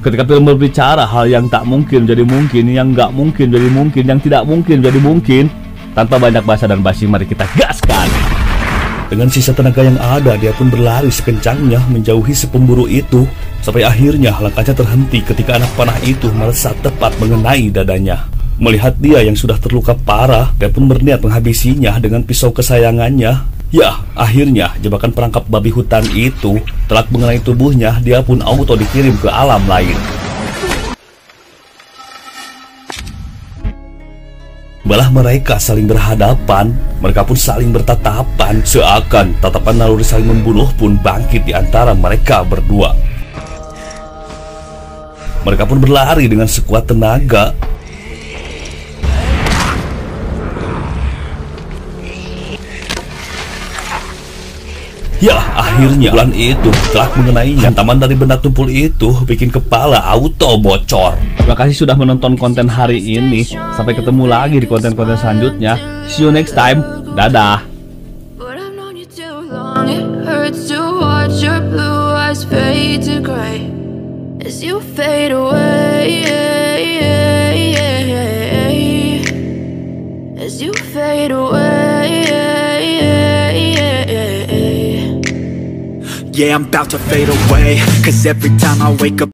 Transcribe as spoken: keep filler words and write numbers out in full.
Ketika film berbicara hal yang tak mungkin jadi mungkin, yang nggak mungkin jadi mungkin, yang tidak mungkin jadi mungkin. Tanpa banyak basa dan basi, mari kita gaskan. Dengan sisa tenaga yang ada, dia pun berlari sekencangnya menjauhi si pemburu itu. Sampai akhirnya langkahnya terhenti ketika anak panah itu melesat tepat mengenai dadanya. Melihat dia yang sudah terluka parah, dia pun berniat menghabisinya dengan pisau kesayangannya. Ya, akhirnya jebakan perangkap babi hutan itu telah mengenai tubuhnya, dia pun auto dikirim ke alam lain. Balah mereka saling berhadapan, mereka pun saling bertatapan, seakan tatapan naluri saling membunuh pun bangkit di antara mereka berdua. Mereka pun berlari dengan sekuat tenaga. Ya, akhirnya bulan itu telah mengenainya. Hantaman dari benda tumpul itu bikin kepala auto bocor. Terima kasih sudah menonton konten hari ini. Sampai ketemu lagi di konten-konten selanjutnya. See you next time. Dadah. Yeah, I'm about to fade away, 'cause every time I wake up